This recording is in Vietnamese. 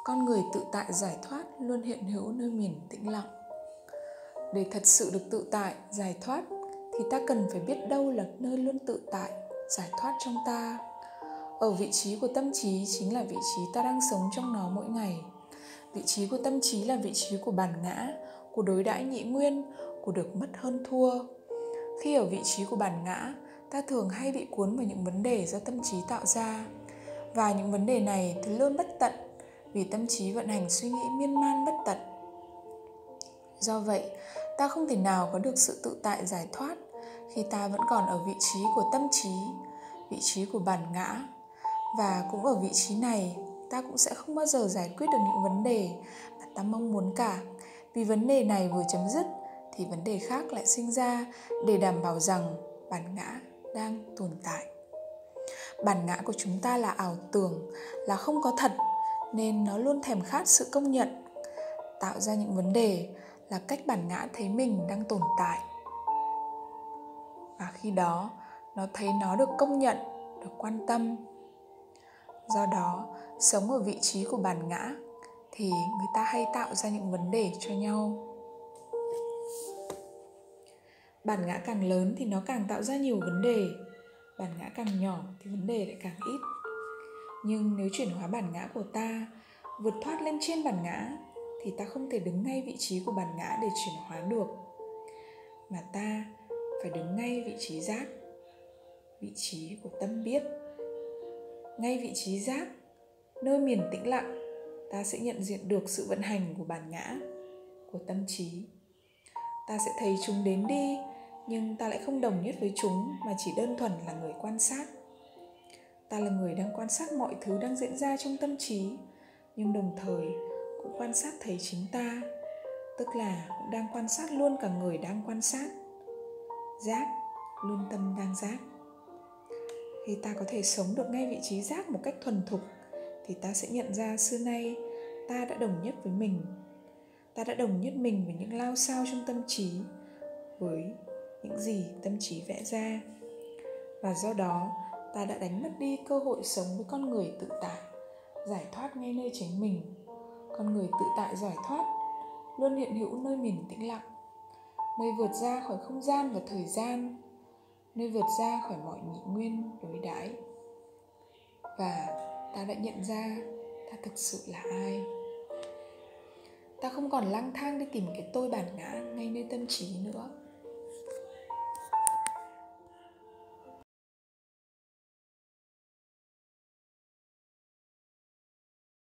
Con người tự tại giải thoát luôn hiện hữu nơi miền tĩnh lặng. Để thật sự được tự tại, giải thoát thì ta cần phải biết đâu là nơi luôn tự tại, giải thoát trong ta. Ở vị trí của tâm trí chính là vị trí ta đang sống trong nó mỗi ngày. Vị trí của tâm trí là vị trí của bản ngã, của đối đãi nhị nguyên, của được mất hơn thua. Khi ở vị trí của bản ngã, ta thường hay bị cuốn vào những vấn đề do tâm trí tạo ra. Và những vấn đề này thì luôn bất tận, vì tâm trí vận hành suy nghĩ miên man bất tận. Do vậy, ta không thể nào có được sự tự tại giải thoát khi ta vẫn còn ở vị trí của tâm trí, vị trí của bản ngã. Và cũng ở vị trí này, ta cũng sẽ không bao giờ giải quyết được những vấn đề mà ta mong muốn cả. Vì vấn đề này vừa chấm dứt thì vấn đề khác lại sinh ra để đảm bảo rằng bản ngã đang tồn tại. Bản ngã của chúng ta là ảo tưởng, là không có thật, nên nó luôn thèm khát sự công nhận. Tạo ra những vấn đề là cách bản ngã thấy mình đang tồn tại. Và khi đó, nó thấy nó được công nhận, được quan tâm. Do đó, sống ở vị trí của bản ngã thì người ta hay tạo ra những vấn đề cho nhau. Bản ngã càng lớn thì nó càng tạo ra nhiều vấn đề. Bản ngã càng nhỏ thì vấn đề lại càng ít. Nhưng nếu chuyển hóa bản ngã của ta, vượt thoát lên trên bản ngã, thì ta không thể đứng ngay vị trí của bản ngã để chuyển hóa được, mà ta phải đứng ngay vị trí giác, vị trí của tâm biết. Ngay vị trí giác, nơi miền tĩnh lặng, ta sẽ nhận diện được sự vận hành của bản ngã, của tâm trí. Ta sẽ thấy chúng đến đi, nhưng ta lại không đồng nhất với chúng mà chỉ đơn thuần là người quan sát. Ta là người đang quan sát mọi thứ đang diễn ra trong tâm trí, nhưng đồng thời cũng quan sát thấy chính ta, tức là cũng đang quan sát luôn cả người đang quan sát. Giác luôn tâm đang giác. Khi ta có thể sống được ngay vị trí giác một cách thuần thục, thì ta sẽ nhận ra xưa nay ta đã đồng nhất với mình. Ta đã đồng nhất mình với những lao sao trong tâm trí, với những gì tâm trí vẽ ra. Và do đó, ta đã đánh mất đi cơ hội sống với con người tự tại, giải thoát ngay nơi chính mình. Con người tự tại giải thoát luôn hiện hữu nơi miền tĩnh lặng, nơi vượt ra khỏi không gian và thời gian, nơi vượt ra khỏi mọi nhị nguyên đối đãi. Và ta đã nhận ra ta thực sự là ai. Ta không còn lang thang đi tìm cái tôi bản ngã ngay nơi tâm trí nữa.